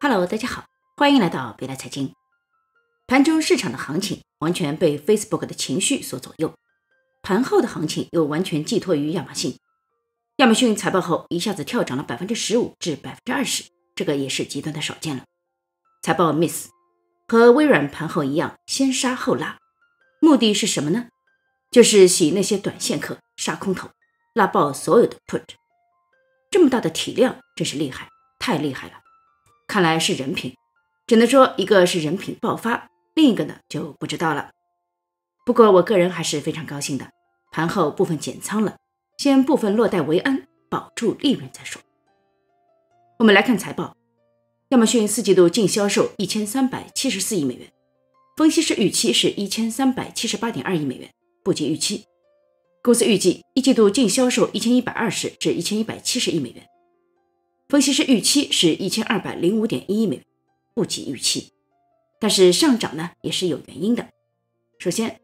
Hello， 大家好，欢迎来到别来财经。盘中市场的行情完全被 Facebook 的情绪所左右，盘后的行情又完全寄托于亚马逊。亚马逊财报后一下子跳涨了 15% 至 20%， 这个也是极端的少见了。财报 miss， 和微软盘后一样，先杀后拉，目的是什么呢？就是洗那些短线客，杀空头，拉爆所有的 put。 这么大的体量真是厉害，太厉害了，看来是人品，只能说一个是人品爆发，另一个呢就不知道了。不过我个人还是非常高兴的，盘后部分减仓了，先部分落袋为安，保住利润再说。我们来看财报，亚马逊四季度净销售1374亿美元，分析师预期是1378.2亿美元，不及预期。公司预计一季度净销售1120至1170亿美元，分析师预期是1205.1亿美元，不及预期。但是上涨呢也是有原因的。首先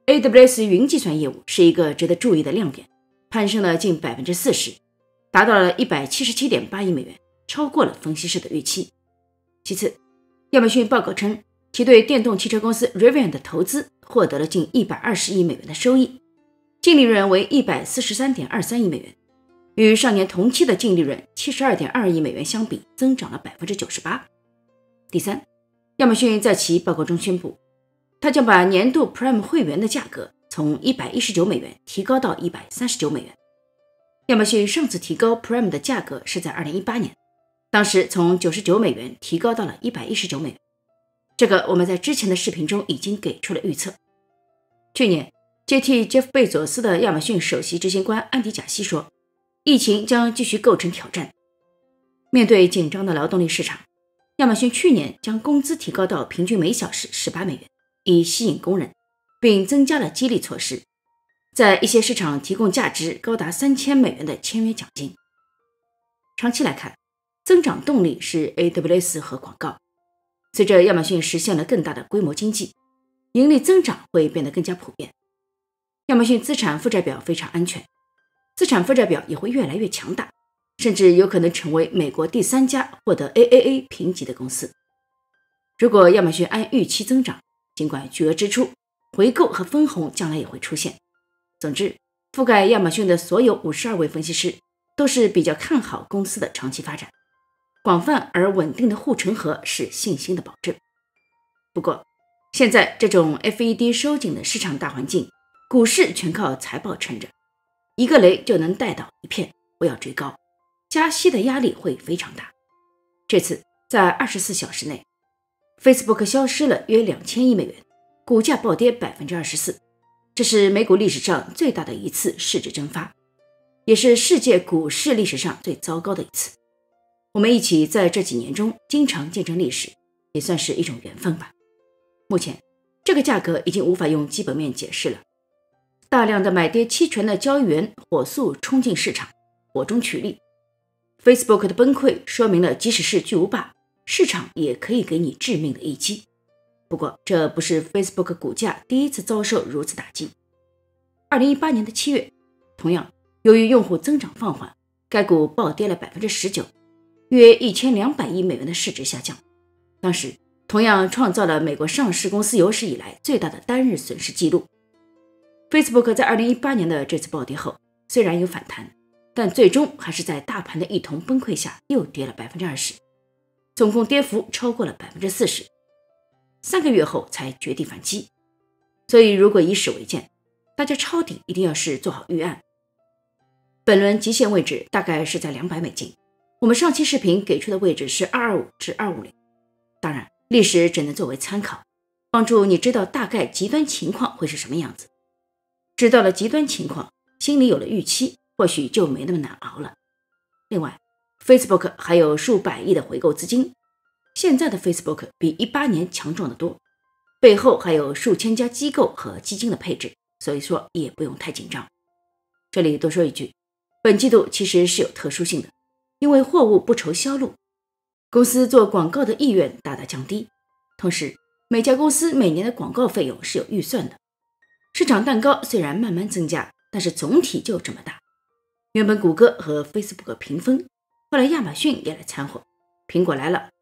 AWS 云计算业务是一个值得注意的亮点，攀升了近 40%， 达到了 177.8 亿美元，超过了分析师的预期。其次，亚马逊报告称其对电动汽车公司 Rivian 的投资获得了近120亿美元的收益，净利润为 143.23 亿美元，与上年同期的净利润 72.2 亿美元相比，增长了 98%。 第三，亚马逊在其报告中宣布，他将把年度 Prime 会员的价格从119美元提高到139美元。亚马逊上次提高 Prime 的价格是在2018年，当时从99美元提高到了119美元。这个我们在之前的视频中已经给出了预测。去年接替杰夫·贝佐斯的亚马逊首席执行官安迪·贾西说，疫情将继续构成挑战。面对紧张的劳动力市场，亚马逊去年将工资提高到平均每小时18美元，以吸引工人，并增加了激励措施，在一些市场提供价值高达3000美元的签约奖金。长期来看，增长动力是 AWS 和广告。随着亚马逊实现了更大的规模经济，盈利增长会变得更加普遍。亚马逊资产负债表非常安全，资产负债表也会越来越强大，甚至有可能成为美国第3家获得 AAA 评级的公司。如果亚马逊按预期增长，尽管巨额支出，回购和分红将来也会出现。总之，覆盖亚马逊的所有52位分析师都是比较看好公司的长期发展，广泛而稳定的护城河是信心的保证。不过，现在这种 FED 收紧的市场大环境，股市全靠财报撑着，一个雷就能带倒一片，不要追高，加息的压力会非常大。这次在24小时内 Facebook 消失了约2000亿美元，股价暴跌 24%， 这是美股历史上最大的一次市值蒸发，也是世界股市历史上最糟糕的一次。我们一起在这几年中经常见证历史，也算是一种缘分吧。目前这个价格已经无法用基本面解释了，大量的买跌期权的交易员火速冲进市场，火中取栗。 Facebook 的崩溃说明了即使是巨无霸，市场也可以给你致命的一击。不过这不是 Facebook 股价第一次遭受如此打击。2018年的7月，同样由于用户增长放缓，该股暴跌了 19%， 约1200亿美元的市值下降，当时同样创造了美国上市公司有史以来最大的单日损失记录。Facebook 在2018年的这次暴跌后，虽然有反弹，但最终还是在大盘的一同崩溃下又跌了 20%， 总共跌幅超过了 40%， 3个月后才绝地反击。所以如果以史为鉴，大家抄底一定要是做好预案。本轮极限位置大概是在200美金，我们上期视频给出的位置是225至250，当然历史只能作为参考，帮助你知道大概极端情况会是什么样子。知道了极端情况，心里有了预期，或许就没那么难熬了。另外 Facebook 还有数百亿的回购资金，现在的 Facebook 比18年强壮得多，背后还有数千家机构和基金的配置，所以说也不用太紧张。这里多说一句，本季度其实是有特殊性的，因为货物不愁销路，公司做广告的意愿大大降低，同时每家公司每年的广告费用是有预算的，市场蛋糕虽然慢慢增加，但是总体就这么大。原本谷歌和 Facebook 平分，后来亚马逊也来掺和，苹果来了，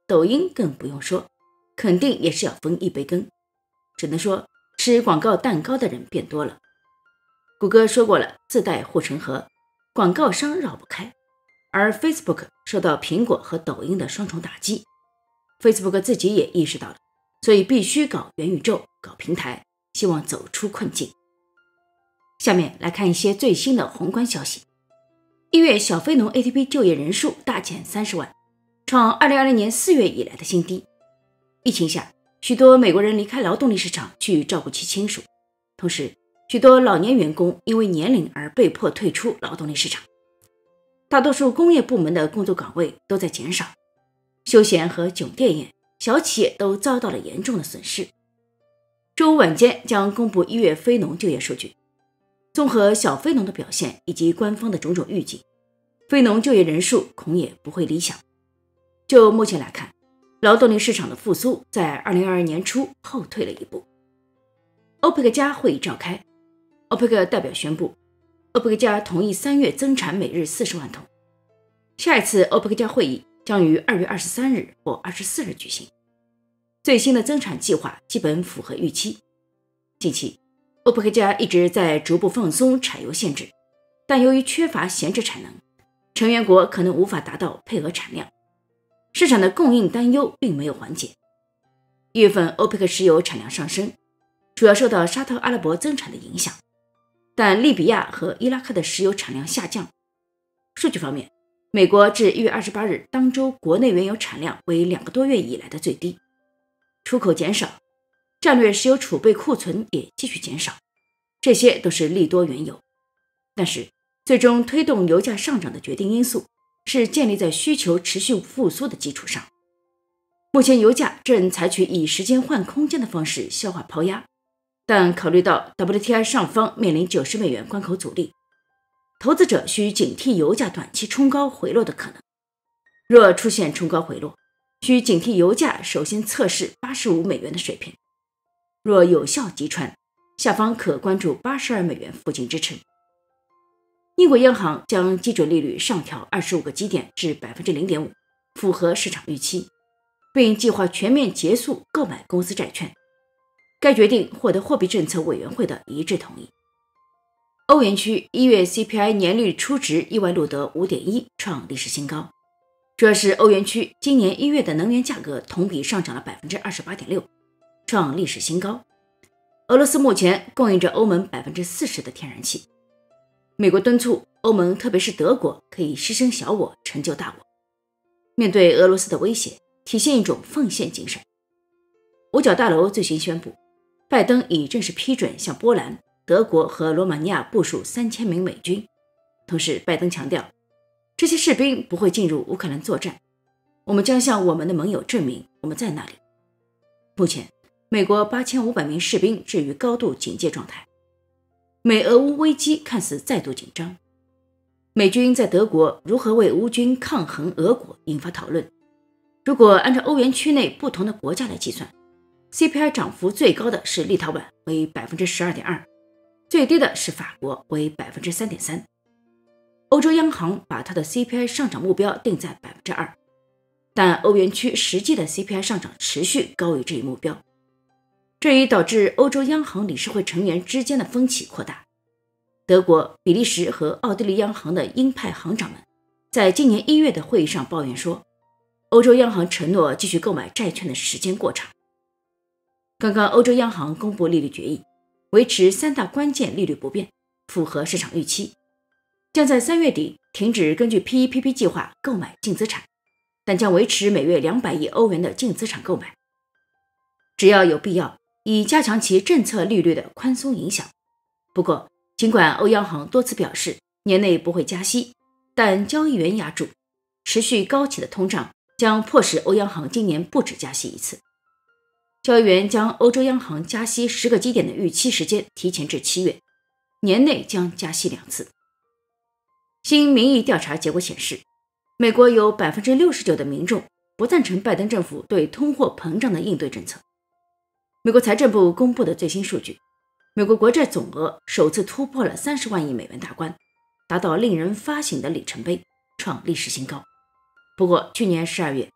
抖音更不用说，肯定也是要分一杯羹。只能说吃广告蛋糕的人变多了。谷歌说过了，自带护城河，广告商绕不开。而 Facebook 受到苹果和抖音的双重打击， Facebook 自己也意识到了，所以必须搞元宇宙，搞平台，希望走出困境。下面来看一些最新的宏观消息。1月小非农 ATP 就业人数大减30万，创2020年4月以来的新低。疫情下，许多美国人离开劳动力市场去照顾其亲属，同时许多老年员工因为年龄而被迫退出劳动力市场。大多数工业部门的工作岗位都在减少，休闲和酒店业、小企业都遭到了严重的损失。周五晚间将公布1月非农就业数据，综合小非农的表现以及官方的种种预计，非农就业人数恐也不会理想。就目前来看，劳动力市场的复苏在2022年初后退了一步。欧佩克加会议召开，欧佩克代表宣布，欧佩克加同意3月增产每日40万桶。下一次欧佩克加会议将于2月23日或24日举行。最新的增产计划基本符合预期。近期，欧佩克加一直在逐步放松产油限制，但由于缺乏闲置产能，成员国可能无法达到配额产量，市场的供应担忧并没有缓解。1月份欧佩克石油产量上升，主要受到沙特阿拉伯增产的影响，但利比亚和伊拉克的石油产量下降。数据方面，美国至1月28日当周国内原油产量为2个多月以来的最低，出口减少，战略石油储备库存也继续减少，这些都是利多原油。但是最终推动油价上涨的决定因素是建立在需求持续复苏的基础上。目前油价正采取以时间换空间的方式消化抛压，但考虑到 WTI 上方面临90美元关口阻力，投资者需警惕油价短期冲高回落的可能。若出现冲高回落，需警惕油价首先测试85美元的水平，若有效击穿，下方可关注82美元附近支撑。英国央行将基准利率上调25个基点至 0.5%， 符合市场预期，并计划全面结束购买公司债券。该决定获得货币政策委员会的一致同意。欧元区1月 CPI 年率初值意外录得 5.1%， 创历史新高，主要是欧元区今年1月的能源价格同比上涨了 28.6%， 创历史新高。俄罗斯目前供应着欧盟 40% 的天然气。美国敦促欧盟，特别是德国，可以牺牲小我，成就大我。面对俄罗斯的威胁，体现一种奉献精神。五角大楼最新宣布，拜登已正式批准向波兰、德国和罗马尼亚部署3000名美军。同时，拜登强调，这些士兵不会进入乌克兰作战，我们将向我们的盟友证明我们在那里。目前，美国8500名士兵置于高度警戒状态。美俄乌危机看似再度紧张，美军在德国如何为乌军抗衡俄国引发讨论。如果按照欧元区内不同的国家来计算， CPI 涨幅最高的是立陶宛为 12.2%， 最低的是法国为 3.3%。 欧洲央行把它的 CPI 上涨目标定在 2%， 但欧元区实际的 CPI 上涨持续高于这一目标，这已导致欧洲央行理事会成员之间的分歧扩大。德国、比利时和奥地利央行的鹰派行长们在今年1月的会议上抱怨说，欧洲央行承诺继续购买债券的时间过长。刚刚欧洲央行公布利率决议，维持3大关键利率不变，符合市场预期，将在3月底停止根据 PEPP 计划购买净资产，但将维持每月200亿欧元的净资产购买，只要有必要，以加强其政策利率的宽松影响。不过，尽管欧央行多次表示年内不会加息，但交易员压住，持续高企的通胀将迫使欧央行今年不止加息一次。交易员将欧洲央行加息10个基点的预期时间提前至7月，年内将加息2次。新民意调查结果显示，美国有 69% 的民众不赞成拜登政府对通货膨胀的应对政策。美国财政部公布的最新数据，美国国债总额首次突破了30万亿美元大关，达到令人发醒的里程碑，创历史新高。不过去年12月，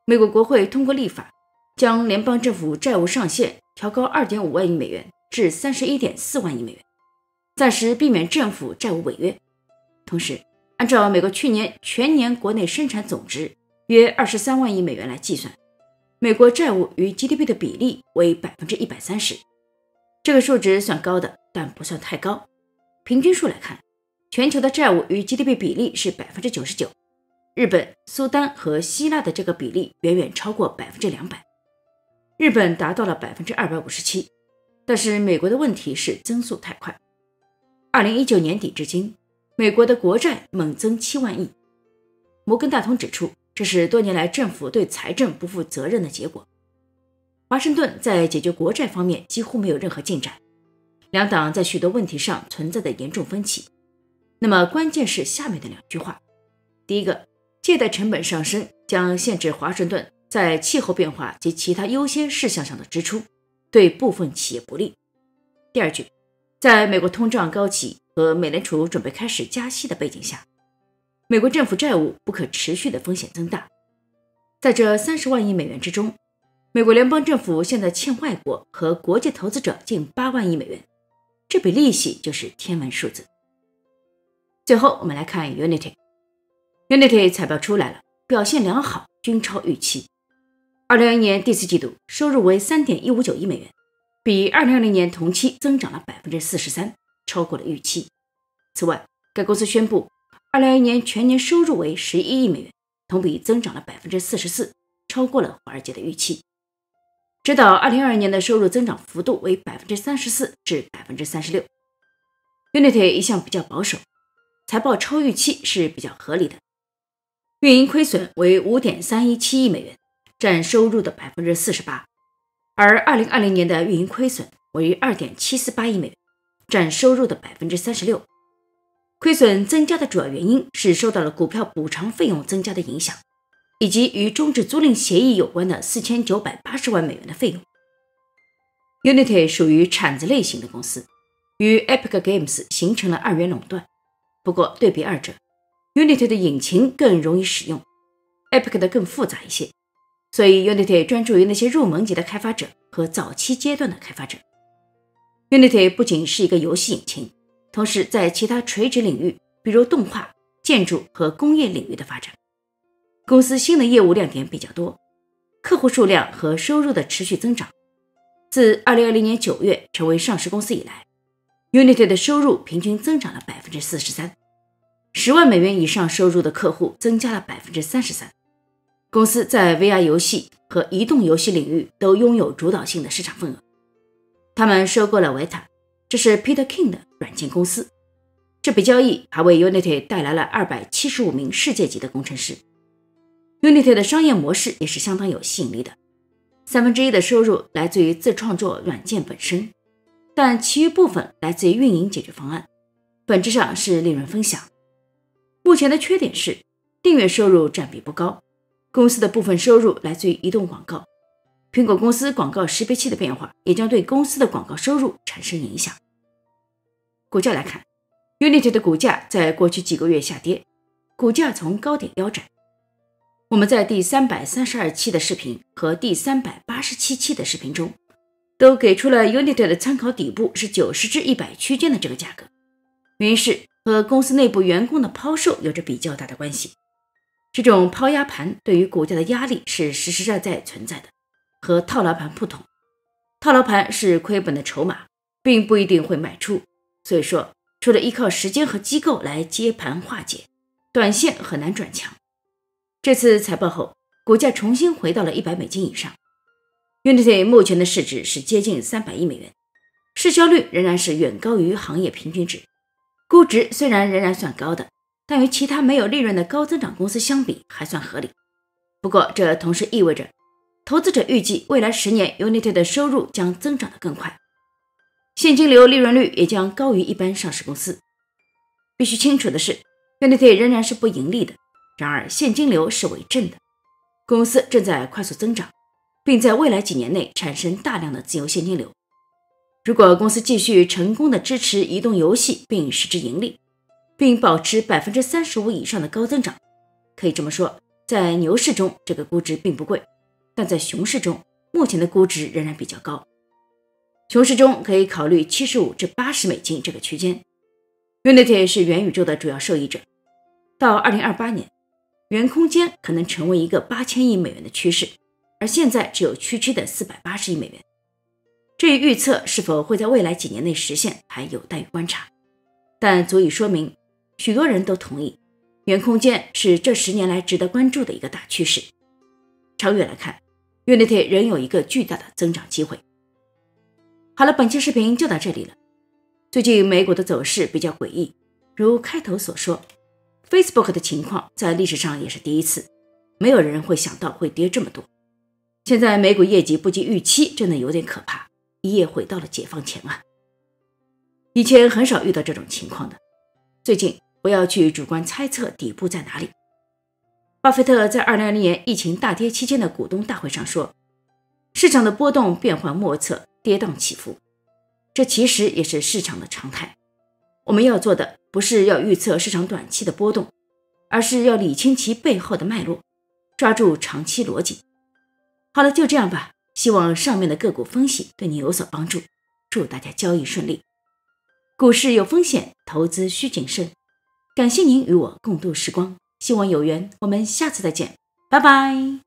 美国国会通过立法，将联邦政府债务上限调高 2.5 万亿美元至 31.4 万亿美元，暂时避免政府债务违约。同时，按照美国去年全年国内生产总值约23万亿美元来计算，美国债务与 GDP 的比例为 130%。 这个数值算高的，但不算太高。平均数来看，全球的债务与 GDP 比例是 99%， 日本、苏丹和希腊的这个比例远远超过 200%， 日本达到了 257%。 但是美国的问题是增速太快。2019年底至今，美国的国债猛增7万亿。摩根大通指出，这是多年来政府对财政不负责任的结果。华盛顿在解决国债方面几乎没有任何进展，两党在许多问题上存在的严重分歧。那么关键是下面的2句话。第一个，借贷成本上升将限制华盛顿在气候变化及其他优先事项上的支出，对部分企业不利。第二句，在美国通胀高企和美联储准备开始加息的背景下，美国政府债务不可持续的风险增大。在这30万亿美元之中，美国联邦政府现在欠外国和国际投资者近8万亿美元，这笔利息就是天文数字。最后我们来看 Unity 财报出来了，表现良好，均超预期。2021年第4季度收入为 3.159 亿美元，比2020年同期增长了 43%， 超过了预期。此外，该公司宣布2021年全年收入为11亿美元，同比增长了 44%， 超过了华尔街的预期。指导2022年的收入增长幅度为 34% 至 36%。 Unity 一向比较保守，财报超预期是比较合理的。运营亏损为 5.317 亿美元，占收入的 48%， 而2020年的运营亏损为 2.748 亿美元，占收入的 36%。 亏损增加的主要原因是受到了股票补偿费用增加的影响，以及与终止租赁协议有关的4980万美元的费用。Unity 属于铲子类型的公司，与 Epic Games 形成了2元垄断。不过对比二者， Unity 的引擎更容易使用， Epic 的更复杂一些，所以 Unity 专注于那些入门级的开发者和早期阶段的开发者。Unity 不仅是一个游戏引擎，同时在其他垂直领域，比如动画、建筑和工业领域的发展。公司新的业务亮点比较多，客户数量和收入的持续增长。自2020年9月成为上市公司以来， Unity 的收入平均增长了 43%， 10万美元以上收入的客户增加了 33%。 公司在 VR 游戏和移动游戏领域都拥有主导性的市场份额。他们收购了 Weta， 这是 Peter King 的软件公司。这笔交易还为 Unity 带来了275名世界级的工程师。Unity 的商业模式也是相当有吸引力的，1/3的收入来自于自创作软件本身，但其余部分来自于运营解决方案，本质上是利润分享。目前的缺点是订阅收入占比不高，公司的部分收入来自于移动广告，苹果公司广告识别器的变化也将对公司的广告收入产生影响。股价来看， Unity 的股价在过去几个月下跌，股价从高点腰斩。我们在第332期的视频和第387期的视频中都给出了 Unity 的参考底部是90至100区间的这个价格，原因是和公司内部员工的抛售有着比较大的关系。这种抛压盘对于股价的压力是实实在在存在的，和套牢盘不同。套牢盘是亏本的筹码，并不一定会卖出，所以说除了依靠时间和机构来接盘化解，短线很难转强。这次财报后，股价重新回到了100美金以上。Unity 目前的市值是接近300亿美元，市销率仍然是远高于行业平均值，估值虽然仍然算高的，但与其他没有利润的高增长公司相比还算合理。不过这同时意味着投资者预计未来10年 Unity 的收入将增长得更快，现金流利润率也将高于一般上市公司。必须清楚的是， Unity 仍然是不盈利的，然而现金流是为正的，公司正在快速增长，并在未来几年内产生大量的自由现金流。如果公司继续成功的支持移动游戏并使之盈利，并保持 35% 以上的高增长，可以这么说， 在牛市中这个估值并不贵，但在熊市中目前的估值仍然比较高。熊市中可以考虑75至80美金这个区间。Unity 是元宇宙的主要受益者，到2028年，元空间可能成为一个8000亿美元的趋势，而现在只有区区的480亿美元。至于预测是否会在未来几年内实现，还有待于观察，但足以说明许多人都同意元空间是这10年来值得关注的一个大趋势。长远来看， Unity 仍有一个巨大的增长机会。好了，本期视频就到这里了。最近美股的走势比较诡异，如开头所说， Facebook 的情况在历史上也是第一次，没有人会想到会跌这么多。现在美股业绩不及预期，真的有点可怕，一夜回到了解放前啊。以前很少遇到这种情况的，最近不要去主观猜测底部在哪里。巴菲特在2020年疫情大跌期间的股东大会上说，市场的波动变幻莫测，跌宕起伏，这其实也是市场的常态。我们要做的不是要预测市场短期的波动，而是要理清其背后的脉络，抓住长期逻辑。好了，就这样吧，希望上面的个股分析对你有所帮助，祝大家交易顺利。股市有风险，投资需谨慎。感谢您与我共度时光，希望有缘，我们下次再见，拜拜。